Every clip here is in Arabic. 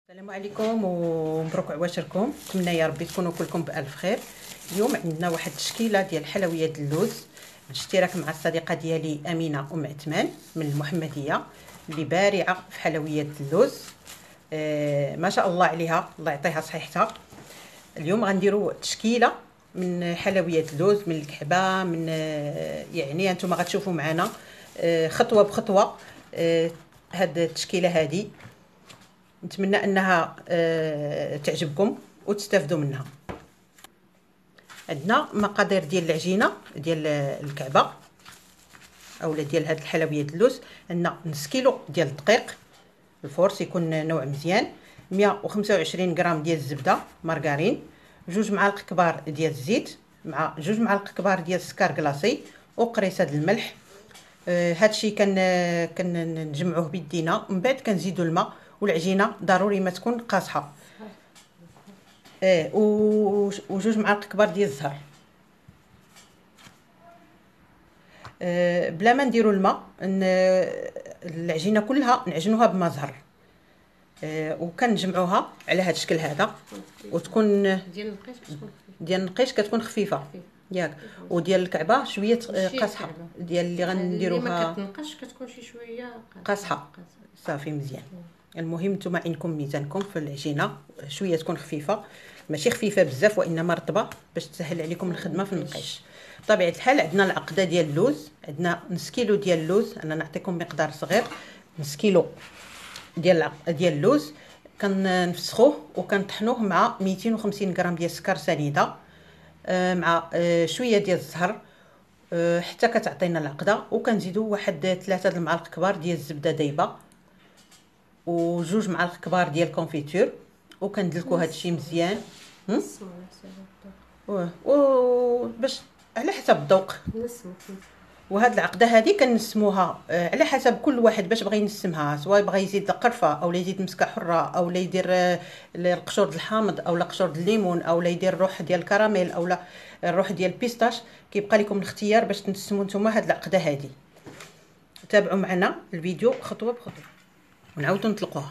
السلام عليكم ومبروك عواشركم. نتمنى يا ربي تكونوا كلكم بالف خير. اليوم عندنا واحد التشكيله ديال حلويات اللوز بالاشتراك مع الصديقه ديالي امينه ام عثمان من المحمديه اللي بارعه في حلويات اللوز. ما شاء الله عليها، الله يعطيها صحيحتها. اليوم غنديروا تشكيله من حلويات اللوز، من الكعبه، من يعني انتم غتشوفوا معنا خطوه بخطوه هاد التشكيله هذه. نتمنى انها تعجبكم وتستافدوا منها. عندنا مقادير ديال العجينه ديال الكعبه اولا ديال هاد الحلويات اللوز. عندنا نص كيلو ديال الدقيق الفورس يكون نوع مزيان، 125 غرام ديال الزبده مارغرين، 2 معالق كبار ديال الزيت مع 2 معالق كبار ديال السكر كلاصي وقريصه د الملح. هادشي كنجمعوه بيدينا، من بعد كنزيدوا الماء، والعجينه ضروري ما تكون قاصحه. و2 معالق كبار ديال الزهر. بلا ما نديروا الماء، العجينه كلها نعجنوها بما زهر، وكنجمعوها على هذا الشكل هذا، وتكون ديال النقيش كتكون خفيفه ياك، وديال الكعبه شويه قاصحه، ديال اللي غنديروها ما كتنقش كتكون شي شويه قاصحه. صافي مزيان. المهم نتوما عينكم ميزانكم في العجينه، شويه تكون خفيفه، ماشي خفيفه بزاف وانما رطبه باش تسهل عليكم الخدمه في النقيش. بطبيعه الحال عندنا العقده ديال اللوز، عندنا نص كيلو ديال اللوز. انا نعطيكم مقدار صغير، نص كيلو ديال اللوز كنفسخوه وكنطحنوه مع 250 غرام ديال السكر سنيده مع شويه ديال الزهر حتى كتعطينا العقده، وكنزيدوا واحد 3 المعالق كبار ديال الزبده دايبه و2 معالق كبار ديال الكونفيتور، وكندلكوا هادشي مزيان. باش على حسب الذوق. وهاد العقده هذه كنسموها على حسب كل واحد باش بغى ينسمها، سواء بغى يزيد قرفه او يزيد مسكه حره او يدير القشور الحامض او قشور الليمون او يدير الروح ديال الكراميل او الروح ديال البيستاش. كيبقى لكم الاختيار باش تنسموا نتوما هاد العقده هذه. تابعوا معنا الفيديو خطوه بخطوه ونعاودوا نطلقوها.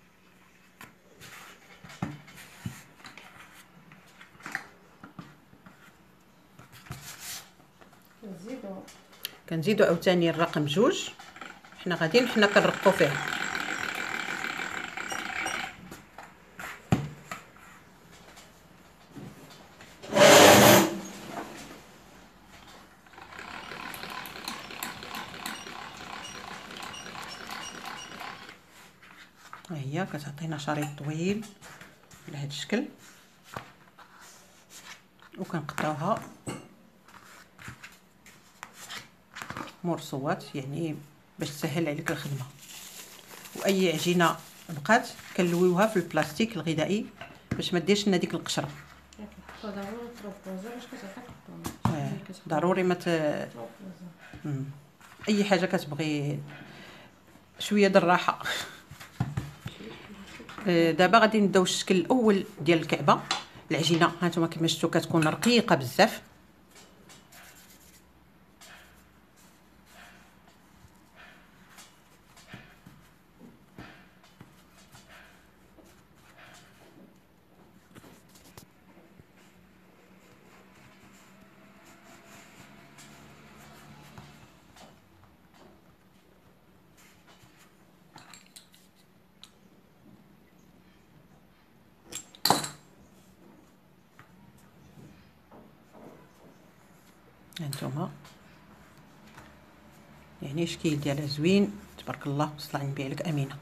كنزيدوا عاوتاني الرقم 2، حنا غاديين كنرقوا فيه. ها هي كتعطينا شريط طويل على هذا الشكل، وكنقطعوها مرصوات يعني باش تسهل عليك الخدمه. واي عجينه بقات كنلويوها في البلاستيك الغذائي باش ما ديرش لنا ديك القشره. ضروري ما اي حاجه كتبغي شويه د الراحه. دابا غادي نبداو الشكل الاول ديال الكعبه. العجينه هانتوما كما شفتوا كتكون رقيقه بزاف. هانتوما يعني شكل ديالها زوين تبارك الله، وصل النبي عليك امينه.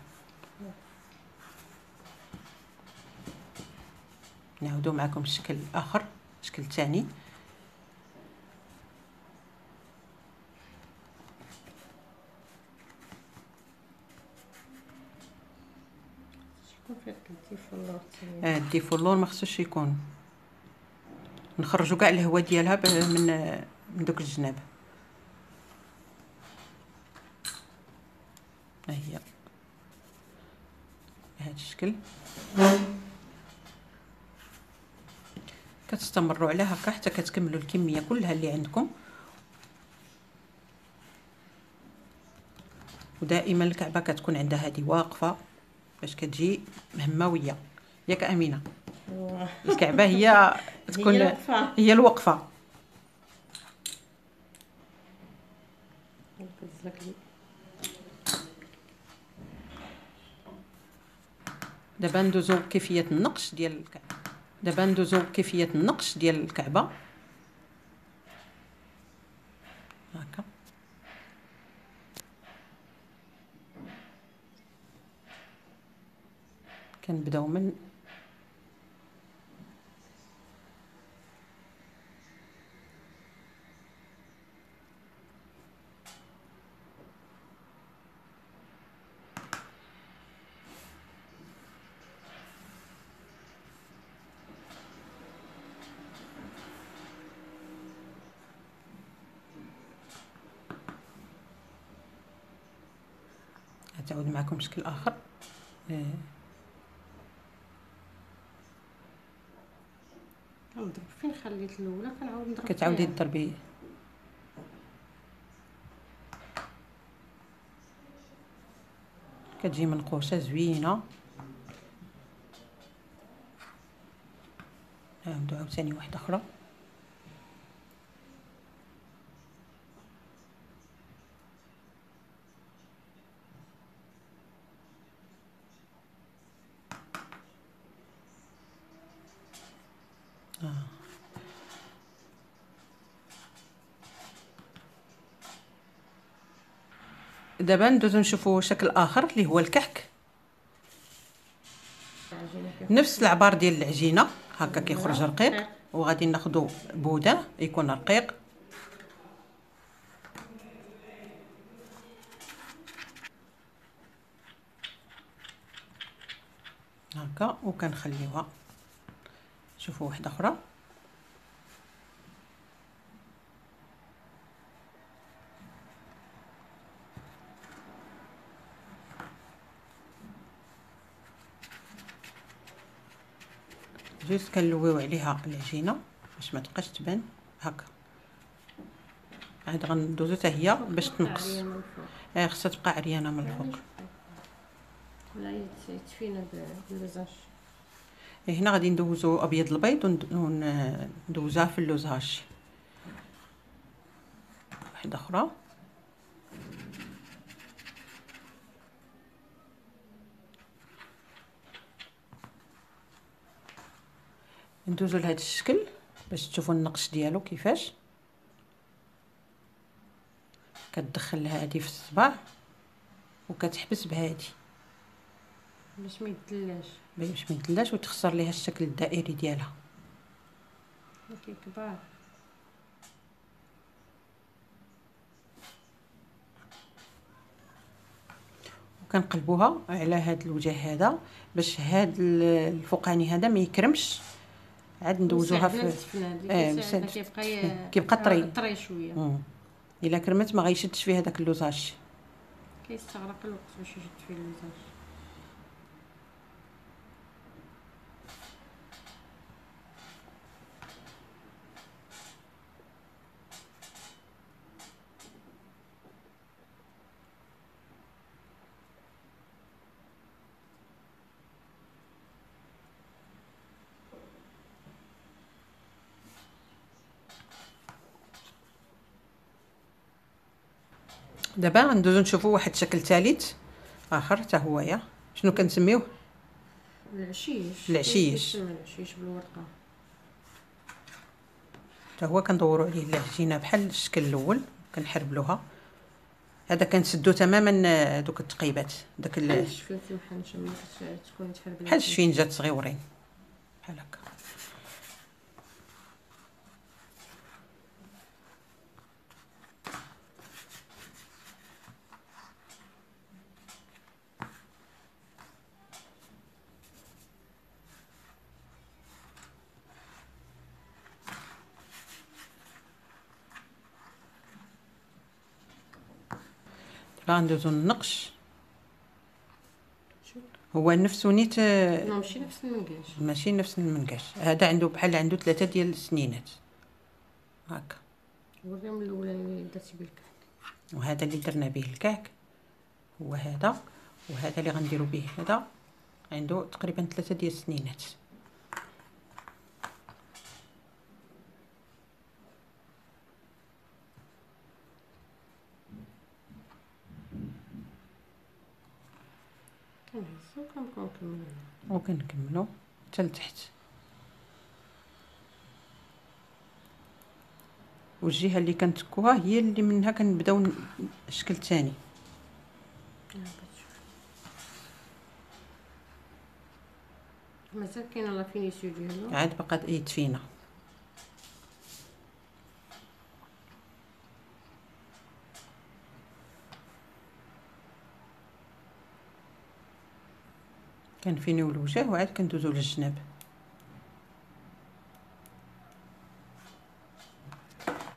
نعاودو معكم الشكل الاخر، الشكل الثاني. الديفولور ما خصوش يكون، نخرجوا كاع الهواء ديالها من دوك الجناب. ها هي بهذا الشكل. كتستمروا على هكا حتى كتكملوا الكميه كلها اللي عندكم. ودائما الكعبه كتكون عندها هذه واقفه باش كتجي مهمويه ياك امينه. الكعبه هي تكون هي الوقفه. دابا ندوزو كيفيه النقش ديال الكعبه. هكا كنبداو من غتعاود معكم شكل اخر. كنضرب فين خليت الاولى كنعاود نضرب كتعاودي تضربي. كتجي منقوشه زوينه. نعاودو عاوتاني واحده اخرى. دابا ندوزو نشوفو شكل اخر اللي هو الكحك. نفس العبار ديال العجينه هكا كيخرج رقيق، وغادي ناخذوا بودان يكون رقيق. هكا وكنخليوها. شوفوا واحده اخرى. جوست كنلويو عليها العجينه باش ما تبقاش تبان هكا. عاد غندوزو حتى هي باش تنقص. خصها تبقى عريانه من الفوق. ولا يتفينا باللوزاج. هنا غادي ندوزو ابيض البيض وندوزها في اللوزاج. واحده اخرى. ندوزو لهذا الشكل باش تشوفوا النقش ديالو كيفاش. كتدخل هادي في الصباع وكتحبس بهادي باش ما يدلاش وتخسر ليها الشكل الدائري ديالها. كيكبر. وكنقلبوها على هذا الوجه هذا باش هذا الفوقاني هذا ما يكرمش. عاد ندوزوها في كيبقى طري شويه. الا كرمت ما غيشدش فيه هذاك اللوزاج. كيستغرق الوقت باش يشد فيه اللوزاج. دابا غندوزو نشوفوا واحد الشكل ثالث اخر حتى هويا. شنو كنسميوه؟ العشيش العشيش بالورقه. حتى هو كندوروا عليه العجينه بحال الشكل الاول كنحربلوها. هذا كنسدو تماما دوك التقيبات داك الشفينجات تكون تحربلها بحال الشفينجات صغيورين بحال هكا. غندوزو النقش. هو نفسه نيت ماشي نفس المنقاش. هذا عنده بحال عنده 3 ديال السنينات هكا. وريهم الاولى اللي درتي به الكعك. وهذا اللي درنا به الكعك هو هذا. وهذا اللي غنديروا به هذا عنده تقريبا 3 ديال السنينات. كنهزو كنبقاو نكملو وكنكملوا حتى لتحت، والجهه اللي كنتكوها هي اللي منها كنبداو الشكل الثاني. مازال كاينه لا فينيسيو ديالو. عاد بقات يدفينا. كنفينيو الوجه وعاد كندوزو للجناب.